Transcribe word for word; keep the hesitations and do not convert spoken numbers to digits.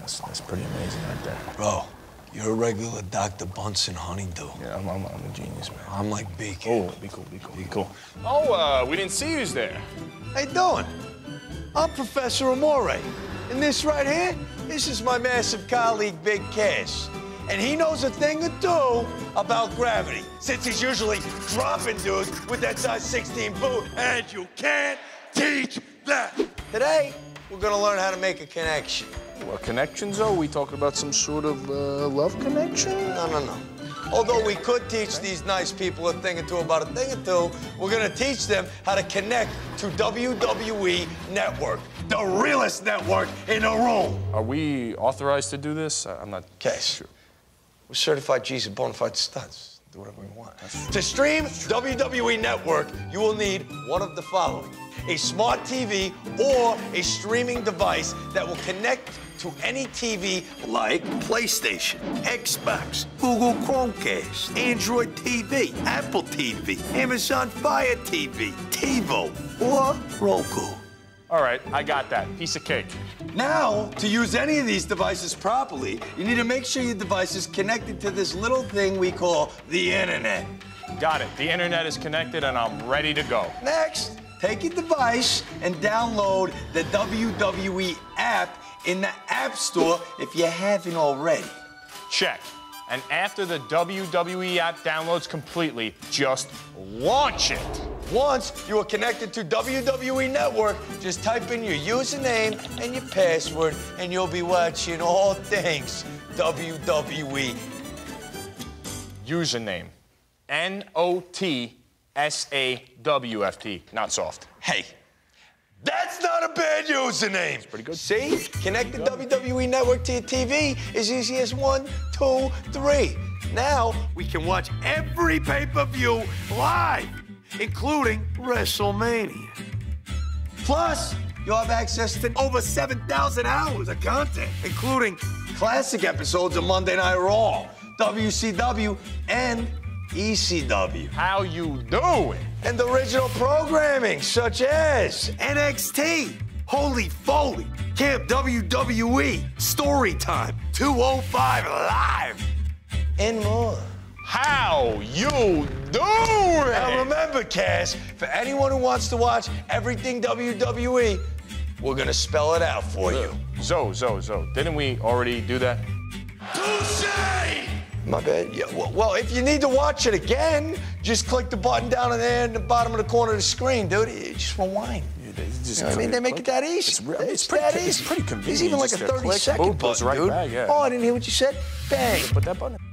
That's, that's pretty amazing right there. Bro, you're a regular Doctor Bunsen honeydew. Yeah, I'm, I'm, I'm a genius, man. I'm like Beacon. Oh, be cool, be cool, be cool. Oh, uh, we didn't see who's there. How you doing? I'm Professor Amore. And this right here, this is my massive colleague, Big Cass. And he knows a thing or two about gravity, since he's usually dropping dudes with that size sixteen boot, and you can't teach that. Today, we're gonna learn how to make a connection. What connections, though? We talking about some sort of uh, love connection? No, no, no. Although we could teach these nice people a thing or two about a thing or two, we're gonna teach them how to connect to W W E Network, the realest network in the room. Are we authorized to do this? I'm not Cass, sure. we're certified G's and bona fide studs. Do whatever we want. To stream W W E Network, you will need one of the following: a smart T V or a streaming device that will connect to any T V like PlayStation, Xbox, Google Chromecast, Android T V, Apple T V, Amazon Fire T V, TiVo, or Roku. All right, I got that. Piece of cake. Now, to use any of these devices properly, you need to make sure your device is connected to this little thing we call the internet. Got it. The internet is connected, and I'm ready to go. Next, take your device and download the W W E app in the App Store if you haven't already. Check. And after the W W E app downloads completely, just launch it. Once you are connected to W W E Network, just type in your username and your password, and you'll be watching all things W W E. Username, N O T S A W F T, not soft. Hey, that's not a bad username. It's pretty good. See? Connect the W W E Network to your T V as easy as one, two, three. Now, we can watch every pay-per-view live, including WrestleMania. Plus, you'll have access to over seven thousand hours of content, including classic episodes of Monday Night Raw, W C W, and E C W. How you doing? And original programming such as N X T, Holy Foley, Camp W W E, Storytime, two oh five Live, and more. How you doing? Now remember, Cass, for anyone who wants to watch everything W W E, we're gonna spell it out for you. Zo, Zo, Zo. Didn't we already do that? Touché! My bad. Yeah, well, well, if you need to watch it again, just click the button down there in the bottom of the corner of the screen, dude. It just rewind. Yeah, they just You know what I mean? They make it that easy. It's, re- it's, It's pretty, that it's easy. pretty convenient. There's even like a Just thirty click, second boom, goes button, right dude. back, yeah. Oh, I didn't hear what you said. Bang. Put that button.